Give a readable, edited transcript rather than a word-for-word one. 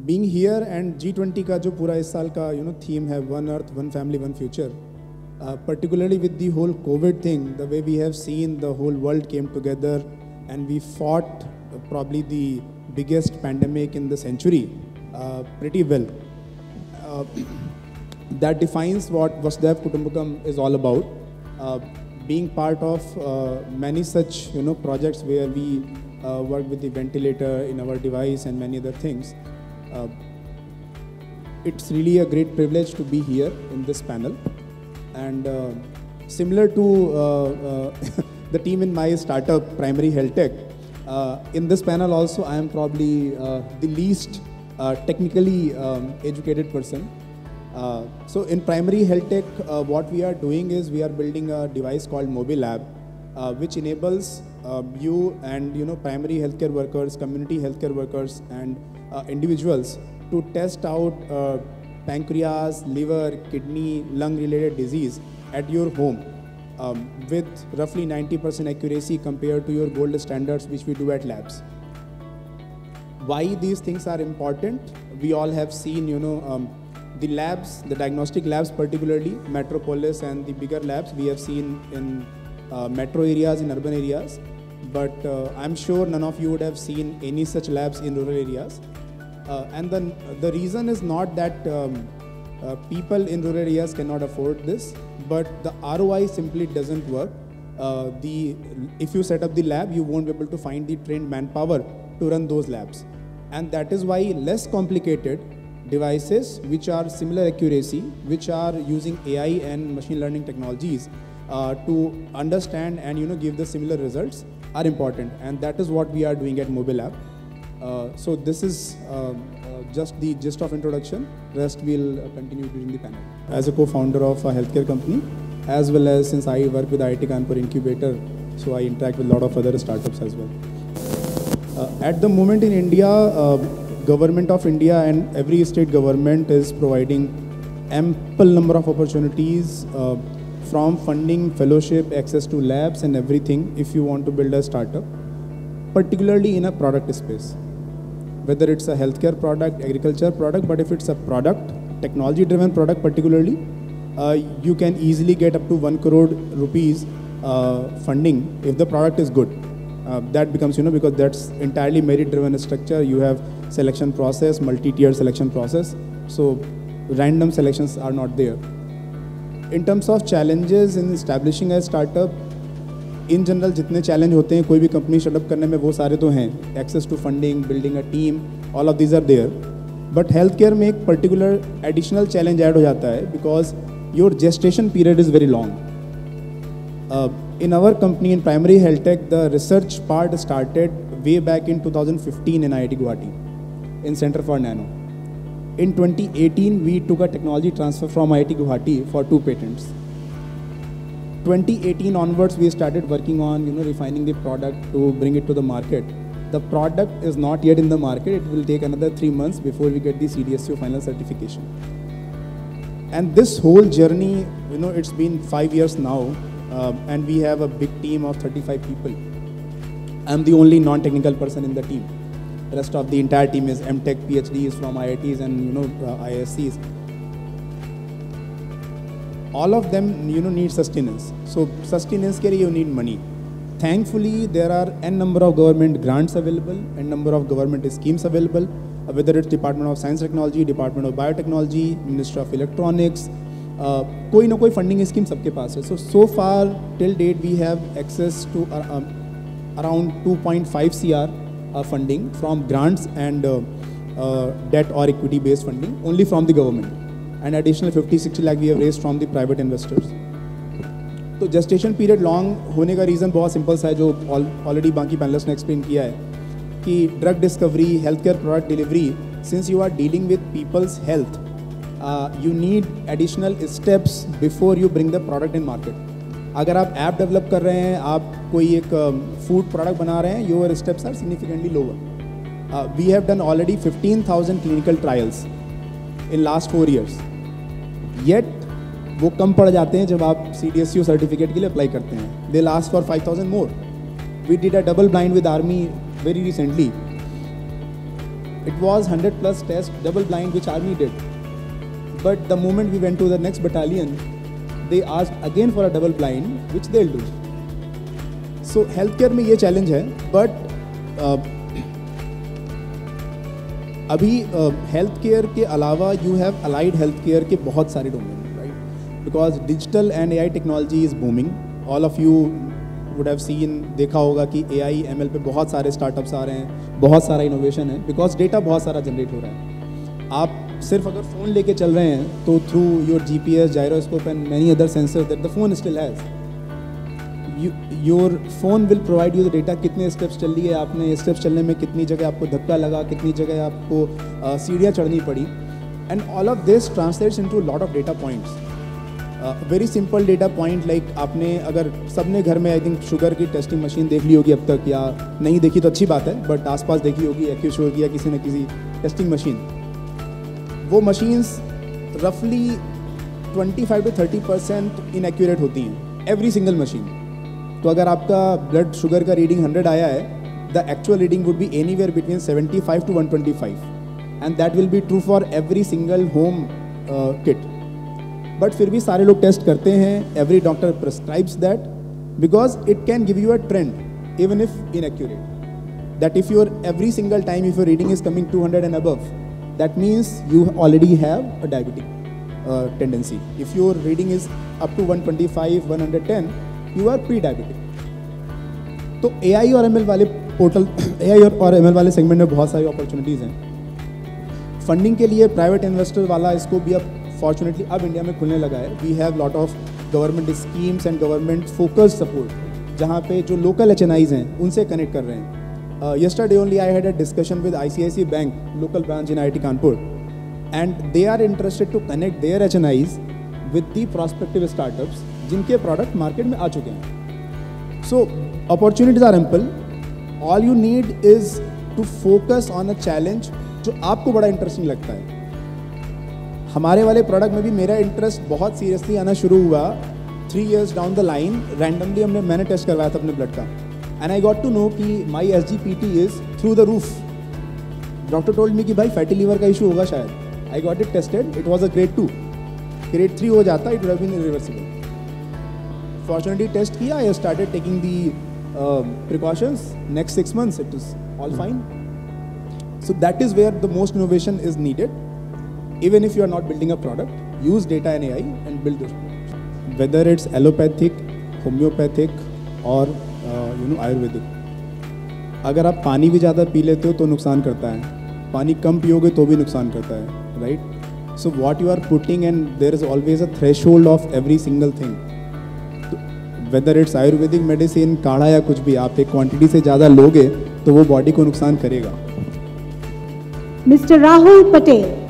being here and G20 का जो पूरा इस साल का theme है One Earth, One Family, One Future, particularly with the whole COVID thing, the way we have seen the whole world came together and we fought probably the biggest pandemic in the century pretty well. That defines what Vasudhaiva Kutumbakam is all about. Being part of many such projects where we work with the ventilator in our device and many other things. It's really a great privilege to be here in this panel. And similar to the team in my startup, Primary Health Tech, in this panel also I am probably the least technically educated person. So in Primary Health Tech, what we are doing is we are building a device called MobiLab, which enables you and primary healthcare workers, community healthcare workers, and individuals to test out pancreas, liver, kidney, lung-related disease at your home with roughly 90% accuracy compared to your gold standards, which we do at labs. Why these things are important? We all have seen, the labs, the diagnostic labs, particularly Metropolis and the bigger labs, we have seen in metro areas, in urban areas. But I'm sure none of you would have seen any such labs in rural areas. And the reason is not that people in rural areas cannot afford this, but the ROI simply doesn't work. If you set up the lab, you won't be able to find the trained manpower to run those labs. And that is why less complicated devices which are similar accuracy, which are using AI and machine learning technologies to understand and give the similar results are important, and that is what we are doing at MobiLab. So this is just the gist of introduction. Rest we'll continue during the panel. As a co-founder of a healthcare company, as well as since I work with IIT Kanpur Incubator, so I interact with a lot of other startups as well. At the moment in India, Government of India and every state government is providing ample number of opportunities from funding, fellowship, access to labs and everything if you want to build a startup, particularly in a product space. Whether it's a healthcare product, agriculture product, but if it's a product, technology-driven product particularly, you can easily get up to 1 crore rupees funding if the product is good. That becomes, because that's entirely merit-driven structure. You have selection process, multi-tier selection process. So random selections are not there. In terms of challenges in establishing a startup, in general जितने challenge होते हैं कोई भी company startup करने में वो सारे तो हैं. Access to funding, building a team, all of these are there. But healthcare में एक particular additional challenge add हो जाता है because your gestation period is very long. In our company, in Primary Health Tech, the research part started way back in 2015 in IIT Guwahati, in Center for Nano. In 2018, we took a technology transfer from IIT Guwahati for 2 patents. 2018 onwards, we started working on refining the product to bring it to the market. The product is not yet in the market. It will take another 3 months before we get the CDSCO final certification. And this whole journey, it's been 5 years now. And we have a big team of 35 people. I'm the only non-technical person in the team. The rest of the entire team is MTech, PhDs from IITs and ISCs. All of them need sustenance. So sustenance ke liye you need money. Thankfully, there are n number of government grants available, n number of government schemes available, whether it's Department of Science Technology, Department of Biotechnology, Ministry of Electronics. कोई ना कोई funding scheme सबके पास है. So far till date we have access to around 2.5 CR funding from grants and debt or equity based funding only from the government, and additional 50-60 lakh we have raised from the private investors. तो gestation period long होने का reason बहुत simple सा है जो already बाकी panelists ने explain किया है कि drug discovery, healthcare product delivery, since you are dealing with people's health, you need additional steps before you bring the product in market. अगर आप ऐप डेवलप कर रहे हैं, आप कोई एक फूड प्रोडक्ट बना रहे हैं, your steps are significantly lower. We have done already 15,000 clinical trials in last 4 years. Yet वो कम पड़ जाते हैं जब आप CDSCO सर्टिफिकेट के लिए अप्लाई करते हैं. They'll ask for 5,000 more. We did a double blind with Army very recently. It was 100 plus tests, double blind, which army did. But the moment we went to the next battalion, they asked again for a double blind, which they'll do. So healthcare में ये challenge है, but अभी health care के अलावा you have allied health care के बहुत सारे domain, right? Because digital and AI technology is booming. All of you would have seen, देखा होगा कि AI ML पे बहुत सारे स्टार्टअप्स आ रहे हैं, बहुत सारा इनोवेशन है, बिकॉज डेटा बहुत सारा जनरेट हो रहा है. आप सिर्फ अगर फ़ोन लेके चल रहे हैं तो through your GPS, gyroscope and many other sensors that the phone still has, your phone will provide you the data. कितने स्टेप्स चल लिए आपने, स्टेप्स चलने में कितनी जगह आपको धक्का लगा, कितनी जगह आपको सीढ़ियाँ चढ़नी पड़ी, and all of this translates into lot of data points. Very simple data point like आपने अगर सबने घर में आई थिंक शुगर की टेस्टिंग मशीन देख ली होगी अब तक, या नहीं देखी तो अच्छी बात है, बट आसपास देखी होगी एक्यूश्योर की या किसी न किसी टेस्टिंग मशीन. वो मशीन्स रफली 25 to 30% इनएक्यूरेट होती हैं, एवरी सिंगल मशीन. तो अगर आपका ब्लड शुगर का रीडिंग 100 आया है, the actual reading would be anywhere between 75 to 125, and that will be true for every single home kit. But फिर भी सारे लोग टेस्ट करते हैं. Every doctor prescribes that because it can give you a trend even if inaccurate. That if your every single time if your reading is coming 200 and above, that means you already have a diabetic tendency. If your reading is up to 125, 110, you are pre diabetic. तो AI और ML वाले portal, AI और ML वाले segment में बहुत सारी opportunities हैं. Funding के लिए प्राइवेट इन्वेस्टर वाला इसको भी अब फॉर्चुनेटली अब इंडिया में खुलने लगा है. We have lot of government schemes and government focus support, जहाँ पे जो लोकल HNIs हैं उनसे कनेक्ट कर रहे हैं. Yesterday only I had a discussion with ICICI bank local branch in IIT Kanpur, and they are interested to connect their HNIs with the prospective startups जिनके product market में आ चुके हैं. So opportunities are ample. All you need is to focus on a challenge जो आपको बड़ा interesting लगता है. हमारे वाले प्रोडक्ट में भी मेरा इंटरेस्ट बहुत सीरियसली आना शुरू हुआ 3 years down the line. Randomly मैंने टेस्ट करवाया था अपने ब्लड का, and I got to know कि my SGPT is through the roof. Doctor told me कि भाई फैटी लीवर का इशू होगा शायद. I got it tested, it was a grade 2. grade 3 हो जाता, it would have been irreversible. Fortunately test किया, I started taking the precautions. Next 6 months it is all fine. So that is where the most innovation is needed. Even if you are not building a product, use data and AI and build those products. Whether it's allopathic, homeopathic or Ayurvedic. अगर आप पानी भी ज़्यादा P लेते हो तो नुकसान करता है, पानी कम पियोगे तो भी नुकसान करता है, right? So what you are putting, and there is always a threshold of every single thing. Whether it's Ayurvedic medicine, काढ़ा या कुछ भी, आप एक क्वांटिटी से ज़्यादा लोगे तो वो बॉडी को नुकसान करेगा. Mr. Rahul Patel.